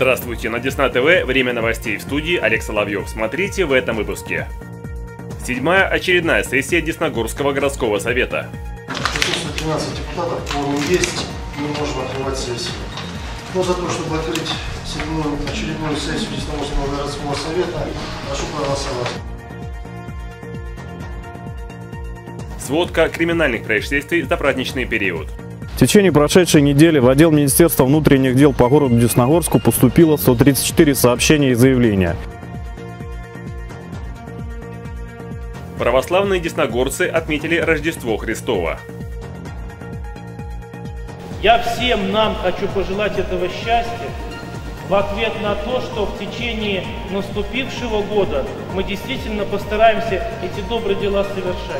Здравствуйте, на Десна ТВ, время новостей, в студии Олег Соловьев. Смотрите в этом выпуске. 7-я очередная сессия Десногорского городского совета. 13 депутатов, кворум есть, мы можем открывать сессию. Но за то, чтобы открыть 7-ю очередную сессию Десногорского городского совета, прошу проголосовать. Сводка криминальных происшествий за праздничный период. В течение прошедшей недели в отдел Министерства внутренних дел по городу Десногорску поступило 134 сообщения и заявления. Православные десногорцы отметили Рождество Христово. Я всем нам хочу пожелать этого счастья в ответ на то, что в течение наступившего года мы действительно постараемся эти добрые дела совершать.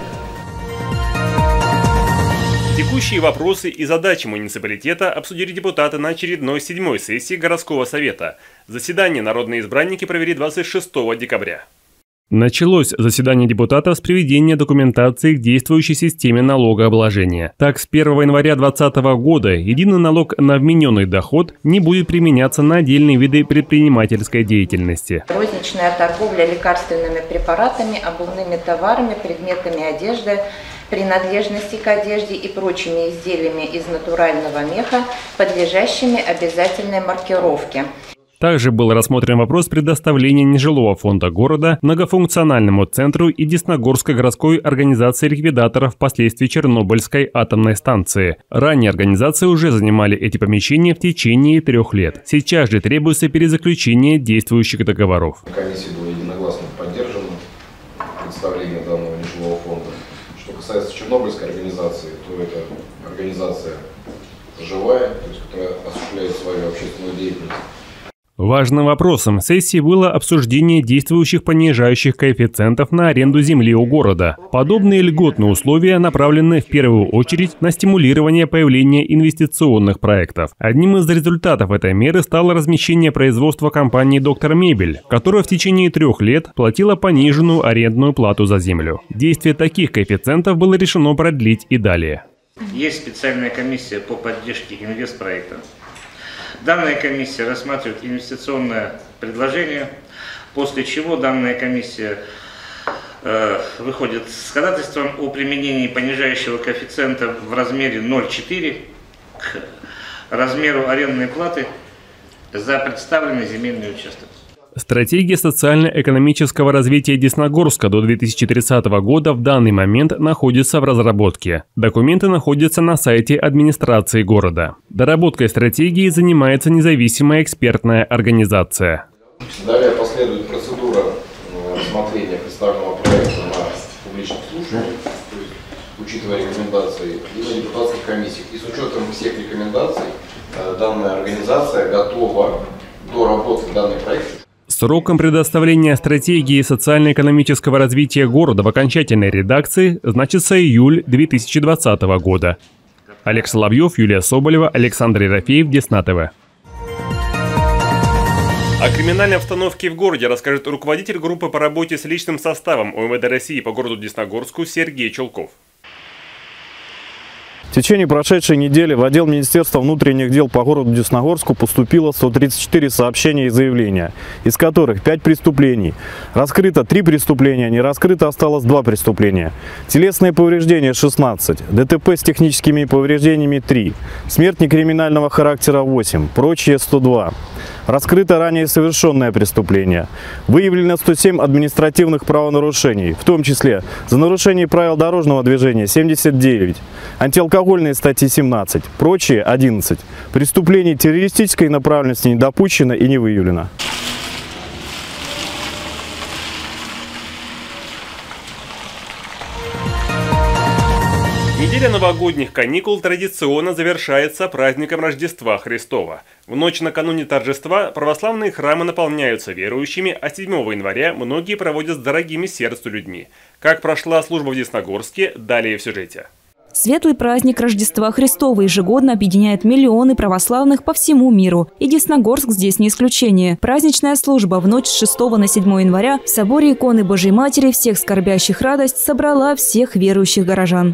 Текущие вопросы и задачи муниципалитета обсудили депутаты на очередной 7-й сессии городского совета. Заседание народные избранники провели 26 декабря. Началось заседание депутатов с приведения документации к действующей системе налогообложения. Так, с 1 января 2020 года единый налог на вмененный доход не будет применяться на отдельные виды предпринимательской деятельности. Розничная торговля лекарственными препаратами, обувными товарами, предметами одежды, принадлежности к одежде и прочими изделиями из натурального меха, подлежащими обязательной маркировке. Также был рассмотрен вопрос предоставления нежилого фонда города многофункциональному центру и Десногорской городской организации ликвидаторов последствий Чернобыльской атомной станции. Ранее организации уже занимали эти помещения в течение 3 лет. Сейчас же требуется перезаключение действующих договоров. Комиссия была единогласно поддержана представление данного нежилого фонда. Что касается Чернобыльской организации, то это организация живая, то есть, которая осуществляет свою общественную деятельность. Важным вопросом сессии было обсуждение действующих понижающих коэффициентов на аренду земли у города. Подобные льготные условия направлены в первую очередь на стимулирование появления инвестиционных проектов. Одним из результатов этой меры стало размещение производства компании «Доктор Мебель», которая в течение 3 лет платила пониженную арендную плату за землю. Действие таких коэффициентов было решено продлить и далее. Есть специальная комиссия по поддержке инвестпроекта. Данная комиссия рассматривает инвестиционное предложение, после чего данная комиссия выходит с ходатайством о применении понижающего коэффициента в размере 0,4 к размеру арендной платы за представленный земельный участок. Стратегия социально-экономического развития Десногорска до 2030 года в данный момент находится в разработке. Документы находятся на сайте администрации города. Доработкой стратегии занимается независимая экспертная организация. Далее последует процедура рассмотрения представленного проекта на публичных слушаниях, учитывая рекомендации и на депутатских комиссиях. И с учетом всех рекомендаций данная организация готова доработать данный проект. Сроком предоставления стратегии социально-экономического развития города в окончательной редакции значится июль 2020 года. Олег Соловьев, Юлия Соболева, Александр Ерофеев, Десна ТВ. О криминальной обстановке в городе расскажет руководитель группы по работе с личным составом УМВД России по городу Десногорску Сергей Чулков. В течение прошедшей недели в отдел Министерства внутренних дел по городу Десногорску поступило 134 сообщения и заявления, из которых 5 преступлений. Раскрыто 3 преступления, не раскрыто осталось 2 преступления. Телесные повреждения 16, ДТП с техническими повреждениями 3, смерть некриминального характера 8, прочие 102. Раскрыто ранее совершенное преступление. Выявлено 107 административных правонарушений, в том числе за нарушение правил дорожного движения 79, антиалкогольные статьи 17, прочие 11. Преступлений террористической направленности не допущено и не выявлено. Неделя новогодних каникул традиционно завершается праздником Рождества Христова. В ночь накануне торжества православные храмы наполняются верующими, а 7 января многие проводят с дорогими сердцу людьми. Как прошла служба в Десногорске, далее в сюжете. Светлый праздник Рождества Христова ежегодно объединяет миллионы православных по всему миру. И Десногорск здесь не исключение. Праздничная служба в ночь с 6 на 7 января в соборе иконы Божьей Матери всех скорбящих радость собрала всех верующих горожан.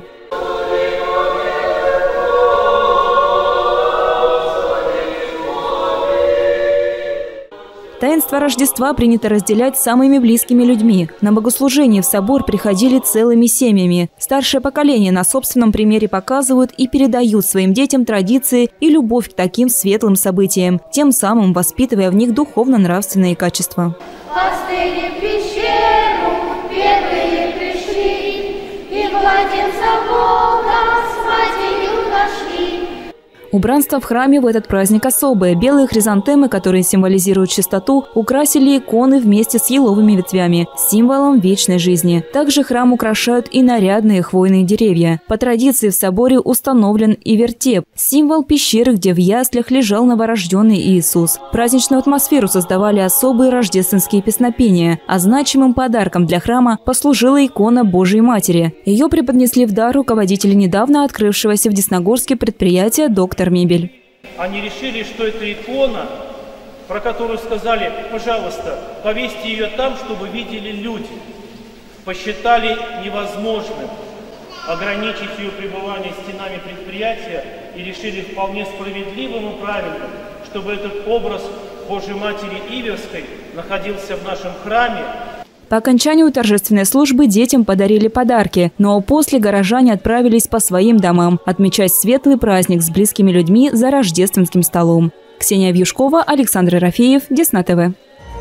Таинство Рождества принято разделять с самыми близкими людьми. На богослужение в собор приходили целыми семьями. Старшее поколение на собственном примере показывают и передают своим детям традиции и любовь к таким светлым событиям, тем самым воспитывая в них духовно-нравственные качества. Остыли пещеру, первые пришли, и младенца Бога с матерью нашли. Убранство в храме в этот праздник особое. Белые хризантемы, которые символизируют чистоту, украсили иконы вместе с еловыми ветвями, символом вечной жизни. Также храм украшают и нарядные хвойные деревья. По традиции в соборе установлен и вертеп, символ пещеры, где в яслях лежал новорожденный Иисус. Праздничную атмосферу создавали особые рождественские песнопения, а значимым подарком для храма послужила икона Божьей Матери. Ее преподнесли в дар руководители недавно открывшегося в Десногорске предприятия «Доктор Мебель». Они решили, что это икона, про которую сказали: пожалуйста, повесьте ее там, чтобы видели люди. Посчитали невозможным ограничить ее пребывание стенами предприятия и решили вполне справедливым и правильным, чтобы этот образ Божьей Матери Иверской находился в нашем храме. По окончанию торжественной службы детям подарили подарки, но после горожане отправились по своим домам отмечать светлый праздник с близкими людьми за рождественским столом. Ксения Вьюшкова, Александр Ерофеев, Десна ТВ.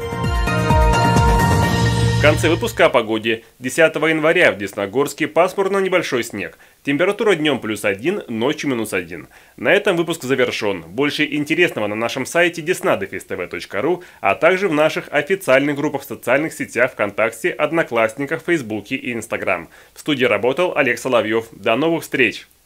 В конце выпуска о погоде. 10 января в Десногорске пасмурно небольшой снег. Температура днем +1, ночью -1. На этом выпуск завершен. Больше интересного на нашем сайте desna-tv.ru, а также в наших официальных группах в социальных сетях ВКонтакте, Одноклассниках, Фейсбуке и Инстаграм. В студии работал Олег Соловьев. До новых встреч!